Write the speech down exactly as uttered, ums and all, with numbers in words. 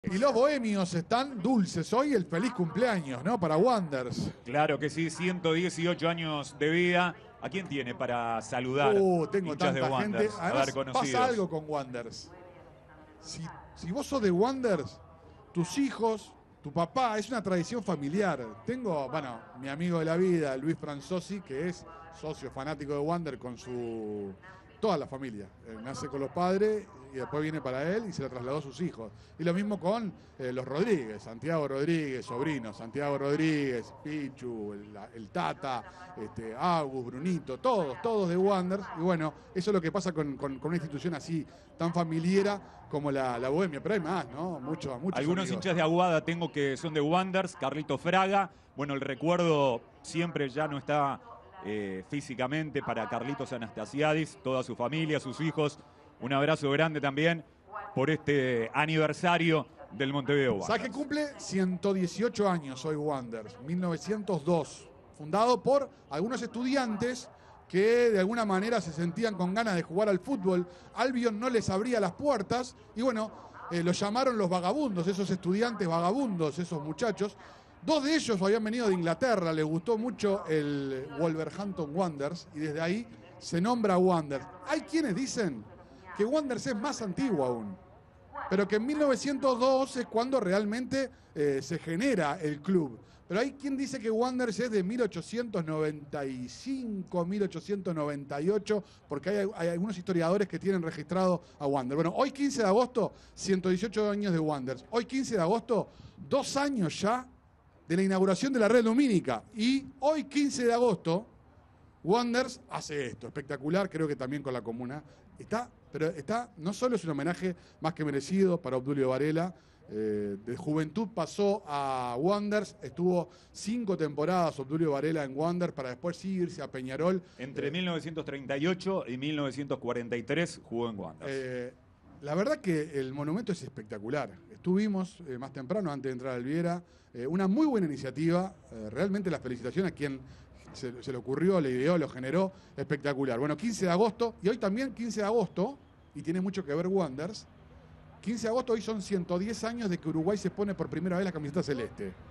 Y los bohemios están dulces hoy, el feliz cumpleaños, ¿no? Para Wanderers. Claro que sí, ciento dieciocho años de vida. ¿A quién tiene para saludar? Uh, tengo hinchas de tanta gente. Wanderers? A Además, ver, conocidos. pasa algo con Wanderers. Si, si vos sos de Wanderers, tus hijos, tu papá, es una tradición familiar. Tengo, bueno, mi amigo de la vida, Luis Franzosi, que es socio fanático de Wanderers con su... toda la familia. Eh, nace con los padres y después viene para él y se lo trasladó a sus hijos. Y lo mismo con eh, los Rodríguez, Santiago Rodríguez, sobrino, Santiago Rodríguez, Pichu, el, el Tata, este, Agus, Brunito, todos, todos de Wanderers. Y bueno, eso es lo que pasa con, con, con una institución así tan familiera como la, la Bohemia. Pero hay más, ¿no? Muchos, muchos Algunos amigos. hinchas de Aguada tengo que son de Wanderers, Carlito Fraga. Bueno, el recuerdo siempre ya no está eh, físicamente para Carlitos Anastasiadis, toda su familia, sus hijos. Un abrazo grande también por este aniversario del Montevideo Wanderers. ¿Sabes que cumple ciento dieciocho años hoy Wanderers? mil novecientos dos. Fundado por algunos estudiantes que de alguna manera se sentían con ganas de jugar al fútbol. Albion no les abría las puertas y bueno, eh, los llamaron los vagabundos, esos estudiantes vagabundos, esos muchachos. Dos de ellos habían venido de Inglaterra, les gustó mucho el Wolverhampton Wanderers y desde ahí se nombra Wanderers. Hay quienes dicen que Wanderers es más antiguo aún, pero que en mil novecientos dos es cuando realmente eh, se genera el club. Pero hay quien dice que Wanderers es de mil ochocientos noventa y cinco, mil ochocientos noventa y ocho, porque hay, hay algunos historiadores que tienen registrado a Wanderers. Bueno, hoy quince de agosto, ciento dieciocho años de Wanderers. Hoy quince de agosto, dos años ya de la inauguración de la red lumínica. Y hoy quince de agosto, Wanderers hace esto, espectacular, creo que también con la comuna. Está, pero está, no solo es un homenaje más que merecido para Obdulio Varela, eh, de juventud pasó a Wanderers, estuvo cinco temporadas Obdulio Varela en Wanderers para después irse a Peñarol. Entre eh, mil novecientos treinta y ocho y mil novecientos cuarenta y tres jugó en Wanderers. Eh, la verdad que el monumento es espectacular. Estuvimos eh, más temprano, antes de entrar al Viera, eh, una muy buena iniciativa, eh, realmente la felicitación a quien se, se le ocurrió, le ideó, lo generó, espectacular. Bueno, quince de agosto, y hoy también quince de agosto, y tiene mucho que ver Wanderers, quince de agosto, hoy son ciento diez años de que Uruguay se pone por primera vez la camiseta celeste.